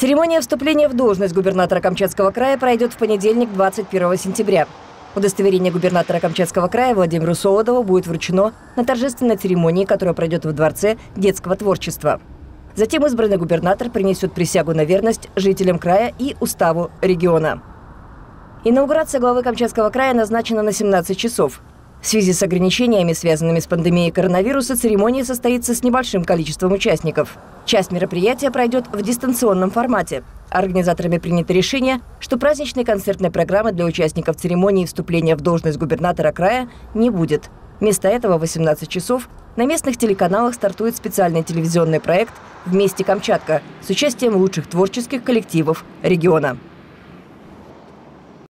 Церемония вступления в должность губернатора Камчатского края пройдет в понедельник, 21 сентября. Удостоверение губернатора Камчатского края Владимиру Солодову будет вручено на торжественной церемонии, которая пройдет в Дворце детского творчества. Затем избранный губернатор принесет присягу на верность жителям края и уставу региона. Инаугурация главы Камчатского края назначена на 17 часов. В связи с ограничениями, связанными с пандемией коронавируса, церемония состоится с небольшим количеством участников. Часть мероприятия пройдет в дистанционном формате. Организаторами принято решение, что праздничной концертной программы для участников церемонии вступления в должность губернатора края не будет. Вместо этого в 18 часов на местных телеканалах стартует специальный телевизионный проект «Вместе Камчатка» с участием лучших творческих коллективов региона.